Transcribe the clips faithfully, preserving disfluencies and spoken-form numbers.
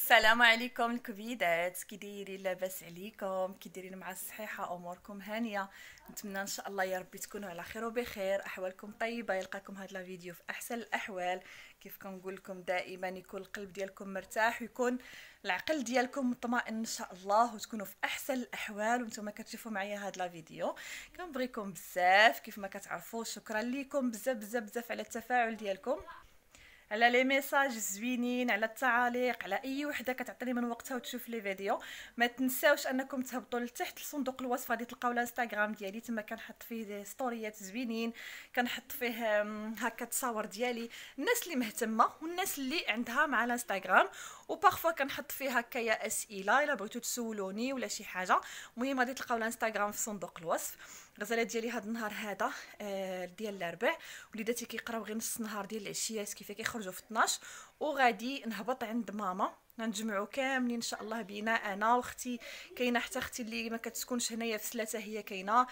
السلام عليكم الكبيدات، كي دايرين؟ لاباس عليكم؟ كي دايرين مع الصحيحه؟ اموركم هانيه؟ نتمنى ان شاء الله يا ربي تكونوا على خير وبخير، احوالكم طيبه، يلقاكم هذا الفيديو في احسن الاحوال. كيف كنقول لكم دائما، يكون القلب ديالكم مرتاح ويكون العقل ديالكم مطمئن ان شاء الله، وتكونوا في احسن الاحوال وانتم كتشوفوا معايا هذا الفيديو. كنبغيكم بزاف كيف ما كتعرفوا، شكرا لكم بزاف بزاف بزاف على التفاعل ديالكم، على لي ميساج زوينين، على التعاليق، على اي وحده كتعطيني من وقتها وتشوف لي فيديو. ما تنساوش انكم تهبطوا لتحت لصندوق الوصف، غادي تلقاو الانستغرام ديالي، تما كنحط فيه ستوريات زوينين، كنحط فيه هكا تصاور ديالي الناس اللي مهتمه والناس اللي عندها مع الانستغرام، وبارفوا كنحط فيه هكايا اسئله الا بغيتو تسولوني ولا شي حاجه. المهم غادي تلقاو الانستغرام في صندوق الوصف. الغزاله ديالي هذا النهار هذا آه ديال الاربع، وليداتي كيقراو غير نص النهار ديال العشيه كيف كيخرجوا في اثناش، وغادي نهبط عند ماما غنجمعوا كاملين ان شاء الله بينا، انا واختي، كاينه حتى اختي اللي ما كتسكنش هنايا في سلاته هي كاينه،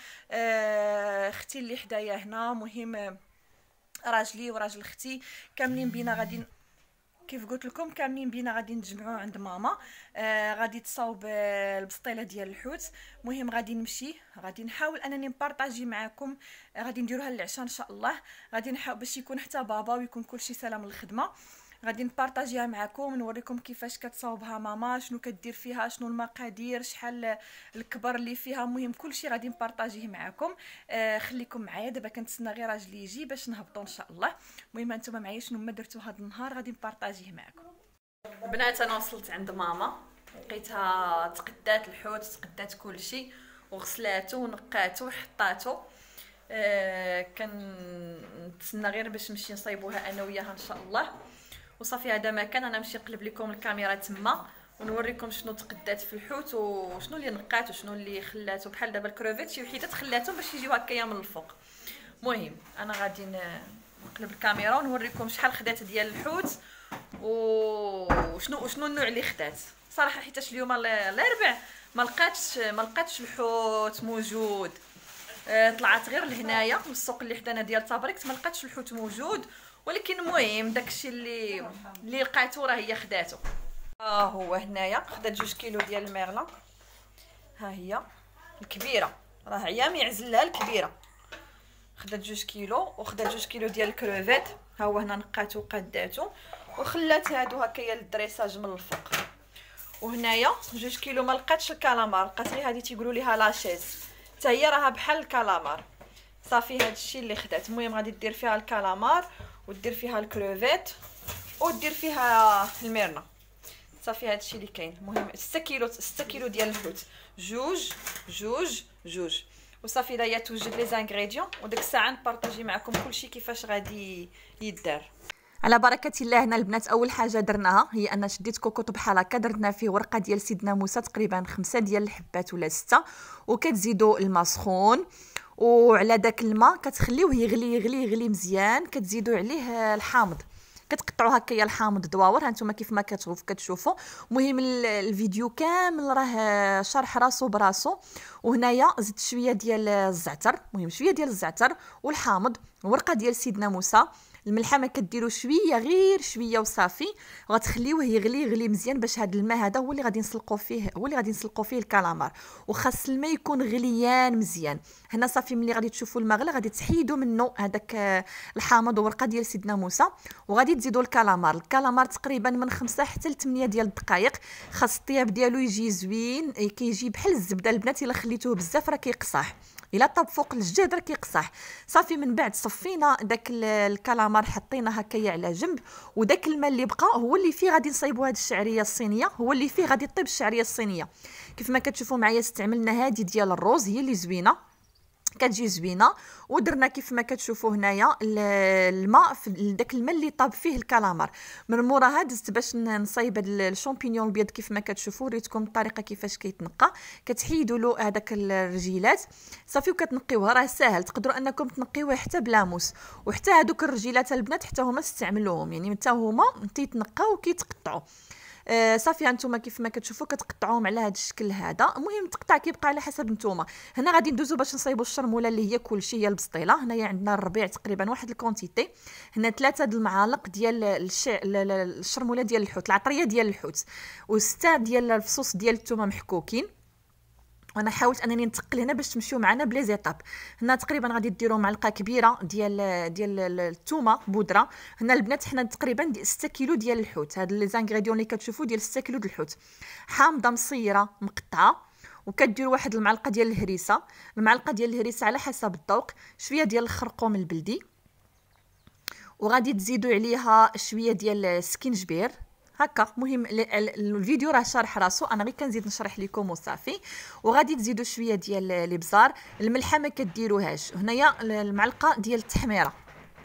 آه اختي اللي حدايا هنا، مهم راجلي وراجل اختي كاملين بينا غادي، كيف قلت لكم كاملين بينا غادي نتجمعوا عند ماما. آه غادي تصاوب آه البسطيله ديال الحوت. مهم غادي نمشي، غادي نحاول انني نبارطاجي معكم، آه غادي نديروها للعشاء ان شاء الله، غادي نحاول باش يكون حتى بابا ويكون كلشي سلام للخدمه، غادي نبارطاجيها معكم، نوريكم كيفاش كتصاوبها ماما، شنو كدير فيها، شنو المقادير، شحال الكبر اللي فيها، المهم كلشي غادي نبارطاجيه معكم. آه خليكم معايا، دابا كنتسنى غير راجلي يجي باش نهبطوا ان شاء الله. المهم انتم معايا شنو ما درتو هذا النهار غادي نبارطاجيه معكم. البنات انا وصلت عند ماما، لقيتها تقدات الحوت، تقدات كلشي وغسلاتو ونقاتو وحطاتو. آه كنتسنى غير باش نمشي نصايبوها انا وياها ان شاء الله. وصافي هذا ما كان، انا نمشي نقلب لكم الكاميرا تما ونوريكم شنو تقدات في الحوت وشنو اللي نقات وشنو اللي خلاتو، بحال دابا الكروفيت شي وحيدات خلاتهم باش يجيو هكايا من الفوق. المهم انا غادي نقلب الكاميرا ونوريكم شحال خدات ديال الحوت وشنو وشنو النوع اللي خدات. صراحه حيتاش اليوم الاربع ما لقاتش ما لقاتش الحوت موجود، آه طلعت غير لهنايا من السوق اللي حدانا ديال تابريكت، ما لقاتش الحوت موجود، ولكن المهم داكشي اللي اللي لقاتو راه هي خداتو. ها آه هو هنايا خدات جوج كيلو ديال الميغلا، ها هي الكبيره، راه عيام يعزلها الكبيره، خدات جوج كيلو، وخدات جوج كيلو ديال الكروفيت، ها هو هنا نقاتو وقداتو، وخلات هادو هكايا للدريساج من الفوق. وهنايا جوج كيلو ما لقاتش الكالامار، لقات غير هادي تيقولوا ليها لاشيز، حتى هي راها بحال الكالامار. صافي هادشي اللي خدات. المهم غادي دير فيها الكالامار ودير فيها الكروفيت ودير فيها الميرنا. صافي هادشي اللي كاين. المهم ستة كيلو ستة كيلو ديال الحوت، جوج جوج جوج. وصافي لا هي توجد لي زانغريديون، وديك الساعه نبارطاجي معكم كلشي كيفاش غادي يدار. على بركه الله. هنا البنات اول حاجه درناها هي ان شديت كوكوط بحال هكا، درنا فيه ورقه ديال سيدنا موسى تقريبا خمسة ديال الحبات ولا ستة، وكتزيدوا الماء سخون، وعلى داك الماء كتخليوه يغلي يغلي يغلي مزيان، كتزيدوا عليه الحامض، كتقطعوا هكايا الحامض دواور، هانتوما كيف ما كتشوف كتشوفوا. المهم الفيديو كامل راه شرح راسو براسو. وهنايا زدت شويه ديال الزعتر، المهم شويه ديال الزعتر والحامض، ورقه ديال سيدنا موسى، الملحه ما كديروا شويه غير شويه وصافي، غتخليوه يغلي يغلي مزيان باش هذا الماء هذا هو اللي غادي نسلقوا فيه هو اللي غادي نسلقوا فيه الكالامار، وخاص الماء يكون غليان مزيان. هنا صافي ملي غادي تشوفوا الماء غلى غادي تحيدوا منه هذاك الحامض وورقه ديال سيدنا موسى، وغادي تزيدوا الكالامار. الكالامار تقريبا من خمسة حتى ل ثمانية ديال الدقائق، خاص الطياب ديالو يجي زوين، كيجي بحال الزبده. البنات الا خليتوه بزاف راه كيقصح، الا طاب فوق الجدر كيقصح. صافي من بعد صفينا داك الكالامار حطينا هكايا على جنب، وداك الماء اللي بقى هو اللي فيه غادي نصايبوا هاد الشعريه الصينيه، هو اللي فيه غادي طيب الشعريه الصينيه. كيف ما كتشوفوا معايا استعملنا هادي ديال الروز، هي اللي زوينه كتجي زوينه. ودرنا كيف ما كتشوفوا هنايا الماء في داك الماء اللي طاب فيه الكالامار. من موراها دزت باش نصايب الشامبينيون البيض، كيف ما كتشوفوا وريتكم الطريقه كيفاش كيتنقى. كتحيدوا له هذاك الرجيلات صافي وكتنقيوها، راه ساهل، تقدروا انكم تنقيوه حتى بلا موس. وحتى هذوك الرجيلات البنات حتى هما تستعملوهم، يعني حتى هما تيتنقاو وكيتقطعوا. آه صافي هانتوما كيف ما كتشوفوا كتقطعوهم على هذا الشكل هذا. المهم التقطاع كيبقى على حسب نتوما. هنا غادي ندوزو باش نصايبوا الشرموله اللي هي كلشي هي البسطيله. هنايا عندنا الربيع تقريبا واحد الكونتيتي. هنا ثلاثه د المعالق ديال الشع... الشرموله ديال الحوت، العطريه ديال الحوت، وسته ديال الفصوص ديال الثومه محكوكين. وانا حاولت انني نتقل هنا باش تمشيو معنا بلي زيطاب. هنا تقريبا غادي ديروا معلقه كبيره ديال ديال الثومه بودره. هنا البنات حنا تقريبا ستة كيلو ديال الحوت. هاد لي زانغريديون اللي كتشوفوا ديال ستة كيلو ديال الحوت حامضه مصيره مقطعه. وكديروا واحد المعلقه ديال الهريسه، المعلقه ديال الهريسه على حسب الذوق، شويه ديال الخرقوم البلدي، وغادي تزيدوا عليها شويه ديال السكينجبير هكا. مهم الفيديو راه شارح راسو، انا غير كنزيد نشرح لكم وصافي. وغادي تزيدوا شويه ديال الابزار. الملحه ما كديروهاش. هنايا المعلقه ديال التحميره،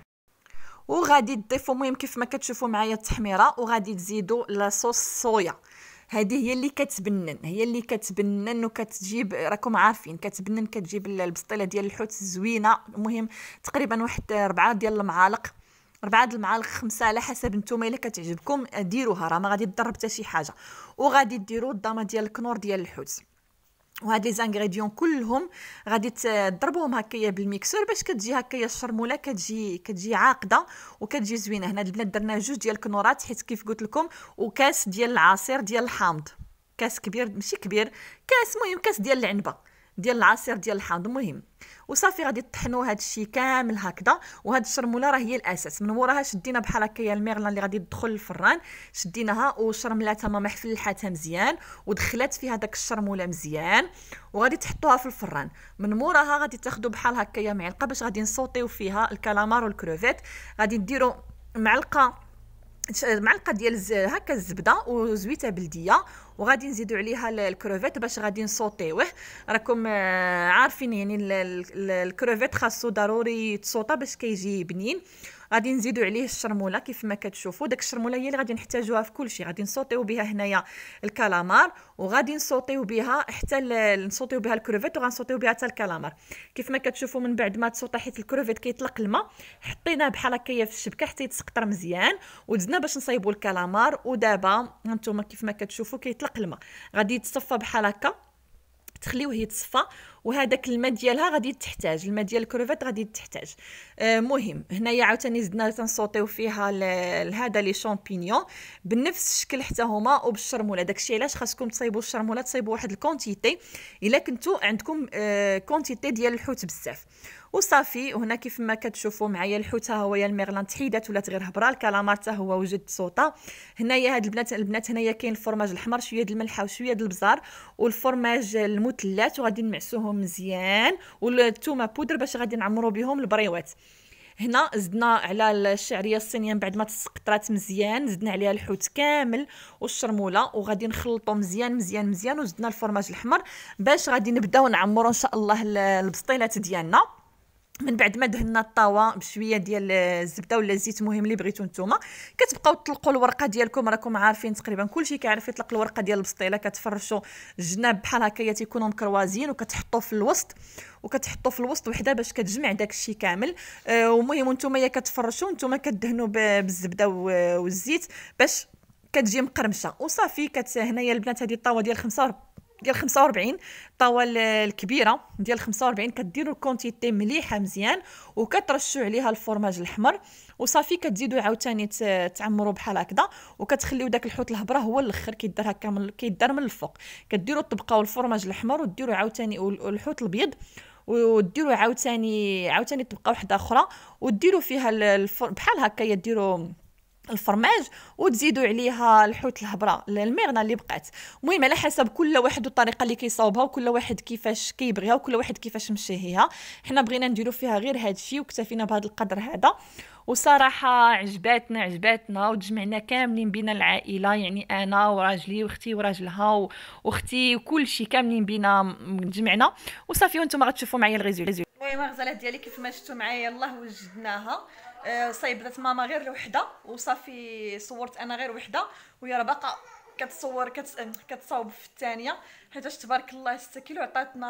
وغادي تضيفوا المهم كيف ما كتشوفوا معايا التحميره. وغادي تزيدوا لاصوص صويا، هذه هي اللي كتبنن، هي اللي كتبنن وكتجيب، راكم عارفين كتبنن، كتجيب البسطيله ديال الحوت زوينه. المهم تقريبا واحد ربعة ديال المعالق، ربعة د المعالق، خمسة على حسب نتوما الا كتعجبكم ديروها، راه ما غادي تضر حتى شي حاجه. وغادي ديروا الضامه ديال الكنور ديال الحوت. وهاد لي زانغريديون كلهم غادي تضربوهم هكايا بالميكسور باش كتجي هكايا الشرموله كتجي كتجي عاقده وكتجي زوينه. هنا البنات درنا جوج ديال الكنورات حيت كيف قلت لكم، وكاس ديال العصير ديال الحامض، كاس كبير ماشي كبير، كاس مهم كاس ديال العنبه ديال العصير ديال الحامض. المهم وصافي غادي تطحنوا هذا الشيء كامل هكذا. وهاد الشرموله راه هي الاساس. من وراها شدينا بحال هكايا الميغلان اللي غادي تدخل الفران، شديناها وشرملاتها ماما حفلحاتها مزيان ودخلات فيها داك الشرموله مزيان. وغادي تحطوها في الفران. من موراها غادي تاخذوا بحال هكايا معلقه باش غادي نصوطيو فيها الكالامار والكروفيت. غادي ديروا معلقه معلقه ديال هكا الزبده وزويته بلديه، وغادي نزيدوا عليها الكروفيت باش غادي نصوطيوه. راكم عارفين يعني الكروفيت خاصو ضروري تصوطا باش كيجي بنين. غادي نزيدوا عليه الشرموله كيف ما كتشوفوا. داك الشرموله هي اللي غادي نحتاجوها في كل شيء. غادي نصوطيو بها هنايا الكالامار، وغادي نصوطيو بها حتى نصوطيو بها الكروفيت، وغنصوطيو بها حتى الكالامار كيف ما كتشوفوا. من بعد ما تصوطا حيت الكروفيت كيطلق الماء، حطيناه بحال هكايا في الشبكه حتى يتسقطر مزيان، ودزنا باش نصايبوا الكالامار. ودابا هانتوما كيف ما كتشوفوا كيطلق الماء، غادي يتصفى بحال هكا، تخليوه يتصفى. وهذاك الماء ديالها غادي تحتاج، الماء ديال الكروفيت غادي تحتاج. آه مهم هنايا عاوتاني زدنا تنصوطيو فيها هذا لي شامبينيون بنفس الشكل حتى هما وبالشرموله. داكشي علاش خاصكم تصايبوا الشرموله، تصايبوا واحد الكونتيتي الا كنتو عندكم آه كونتيتي ديال الحوت بزاف. وصافي هنا كيف ما كتشوفوا معايا الحوت ها هو يا الميغلان تحيدات ولات غير هبره، الكالامار حتى هو وجد صوطه. هنايا هاد البنات البنات هنايا كاين الفرماج الحمر، شويه د الملحه وشويه د البزار والفرماج المثلث، وغادي نمعسوهم مزيان، والثومه بودر باش غادي نعمروا بهم البريوات. هنا زدنا على الشعريه الصينيه من بعد ما تسقطرات مزيان، زدنا عليها الحوت كامل والشرموله، وغادي نخلطوا مزيان مزيان مزيان. وزدنا الفرماج الحمر باش غادي نبداو نعمروا ان شاء الله البسطيلات ديالنا. من بعد ما دهنا الطاوه بشويه ديال الزبده ولا الزيت، مهم اللي بغيتو نتوما. كتبقاو تطلقوا الورقه ديالكم، راكم عارفين تقريبا كلشي كيعرف يطلق الورقه ديال البسطيله. كتفرشوا الجناب بحال هكايا تيكونوا مكروازين، وكتحطوا في الوسط وكتحطوا في الوسط وحده باش كتجمع داك الشيء كامل. آه ومهم نتوما يا كتفرشوا نتوما كدهنوا بالزبده والزيت باش كتجي مقرمشه. وصافي كت هنايا البنات هذه الطاوه ديال خمسة ديال خمسة وأربعين، الطاوه الكبيره ديال خمسة وأربعين، كديروا الكونتيتي مليحه مزيان وكترشوا عليها الفرماج الحمر. وصافي كتزيدوا عاوتاني تعمروا بحال هكذا، وكتخليو داك الحوت الهبره هو الاخر كيدار هكا من كيدار من الفوق. كديروا الطبقه والفرماج الحمر، وديروا عاوتاني الحوت الابيض، وديروا عاوتاني عاوتاني طبقه واحده اخرى، وديروا فيها بحال هكا ديروا الفرماج، وتزيدوا عليها الحوت الهبره الميغنا اللي بقات. المهم على حسب كل واحد والطريقه اللي كيصاوبها، وكل واحد كيفاش كيبغيها، وكل واحد كيفاش مشيهيها. حنا بغينا نديروا فيها غير هذا الشيء وكتفينا بهذا القدر هذا. وصراحه عجباتنا عجباتنا وتجمعنا كاملين بينا العائله، يعني انا وراجلي واختي وراجلها واختي وكل شيء كاملين بينا تجمعنا. وصافي وانتم غتشوفوا معايا الريزولت. المهم الغزالات ديالي كيف ما شفتوا معايا يلاه وجدناها. أه صايبت ماما غير وحده، وصافي صورت انا غير وحده، وهي راه باقا كتصور كت... كتصاوب في الثانيه، حيتاش تبارك الله ستة كيلو عطاتنا.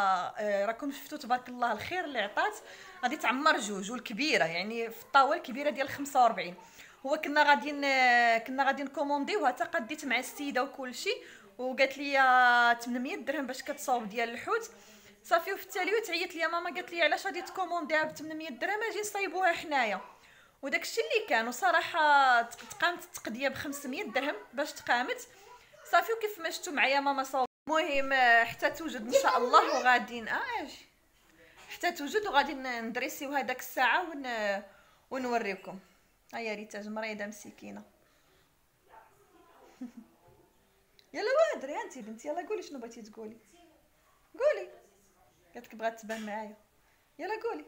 أه راكم شفتوا تبارك الله الخير اللي عطات. غادي تعمر جوج، والكبيره يعني في الطاوله الكبيره ديال خمسة وأربعين. هو كنا غادي كنا غادي نكومونديوها حتى قديت مع السيده وكلشي، وقالت لي ثمنمية درهم باش كتصاوب ديال الحوت صافي. وفي التالي عيطت لي ماما قالت لي علاش غادي تكومونديها ب ثمنمية درهم اجي نصايبوها حنايا. وداك الشيء اللي كان، وصراحه تقامت التقديه ب خمسمية درهم باش تقامت صافي. وكيف ما شفتوا معايا ماما صاوب. المهم حتى توجد ان شاء الله وغادي اه اجي حتى توجد وغادي ندريسيو هذاك الساعه ون... ونوريكم. هيا ريتاج مريضه مسكينه. يلا وادري انت بنتي، يلا قولي شنو بغيتي تقولي، قولي. قالت لك بغات تبان معايا، يلا قولي.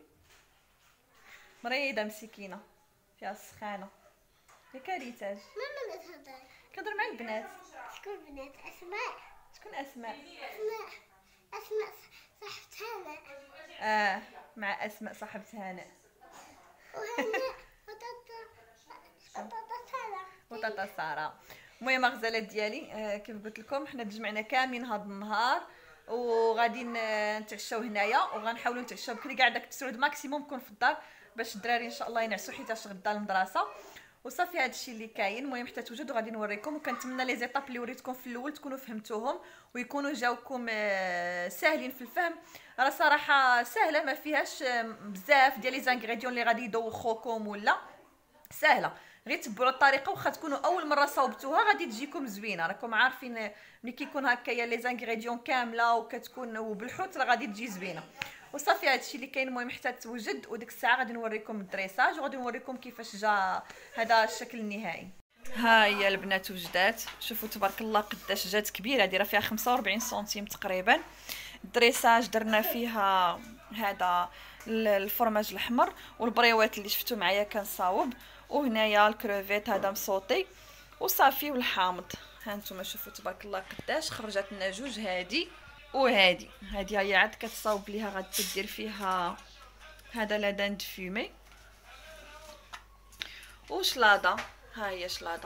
مريضه مسكينه فيها السخانه. ياك ريتاج؟ ماما ما تهضر، كنهضر مع البنات. شكون بنات؟ اسماء. شكون اسماء؟ اسماء اسماء صاحبت هانئ. اه مع اسماء صاحبة هانئ. وهانئ وطاطا وطاطا سارة وطاطا سارة. المهم غزالات ديالي، آه كيف قلت لكم حنا تجمعنا كاملين هذا النهار وغادي نتعشاو هنايا، وغنحاولوا نتعشاو بكري كاع داك التسعود ماكسيموم نكون في الدار باش الدراري ان شاء الله ينعسوا حيت غدا المدرسه. وصافي هادشي اللي كاين. المهم حتى توجد وغادي نوريكم، وكنتمنى لي زيطاب اللي وريتكم في الاول تكونوا فهمتوهم ويكونوا جاوكم ساهلين في الفهم. راه صراحه سهله ما فيهاش بزاف ديال لي زانغريديون اللي غادي يدوخوكم ولا سهله. غير تبعوا الطريقه، واخا تكونوا اول مره صاوبتوها غادي تجيكم زوينه. راكم عارفين ملي كيكون هكايا لي زانغريديون كامله وكتكون وبالحوت راه غادي تجي زوينه. وصافي هادشي اللي كاين. المهم حتى توجد وديك الساعه غادي نوريكم الدريساج وغادي نوريكم كيفاش جا هذا الشكل النهائي. ها هي البنات وجدات، شوفوا تبارك الله قداش جات كبيره، دايره فيها خمسة وربعين سنتيم تقريبا. الدريساج درنا فيها هذا الفرماج الاحمر والبريوات اللي شفتوا معايا كنصاوب، وهنايا الكروفيت هذا مصوطي وصافي والحامض. ها نتوما شوفوا تبارك الله قداش خرجت لنا جوج، هادي وهادي. هادي هي عاد كتصاوب ليها غادي تدير فيها هذا لادان فيمي وشلاضه. ها هي شلاضه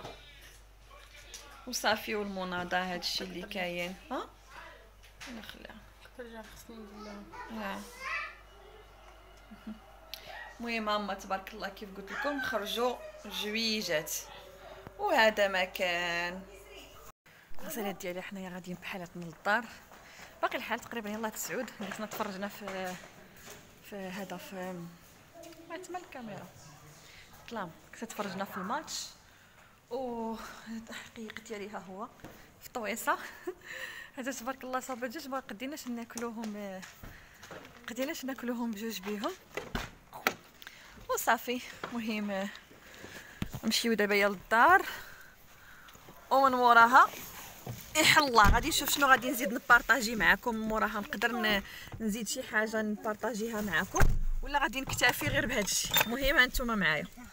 وصافي والمناضه. هادشي اللي كاين. ها نخليها ترجع خصني نديرها. ها المهم ماما تبارك الله كيف قلت لكم خرجوا جويجات. وهذا ما كان غسالات ديالي. حنايا غاديين بحالات من الدار، باقي الحال تقريبا يلاه تسعود. حنا تفرجنا في في هذا في ما تما الكاميرا طلام كنت تفرجنا في الماتش. و الحقيقه ديالي ها هو في طويصه. هذا تبارك الله صاب الدجاج ما قديناش ناكلوهم، قديناش ناكلوهم بجوج بيهم وصافي. مهم نمشيو دابا للدار ومن موراها يحلا غادي نشوف شنو غادي نزيد نبارطاجي معكم. من موراها نقدر نزيد شي حاجه نبارطاجيها معكم ولا غادي نكتفي غير بهذا الشيء. المهم هانتوما معايا.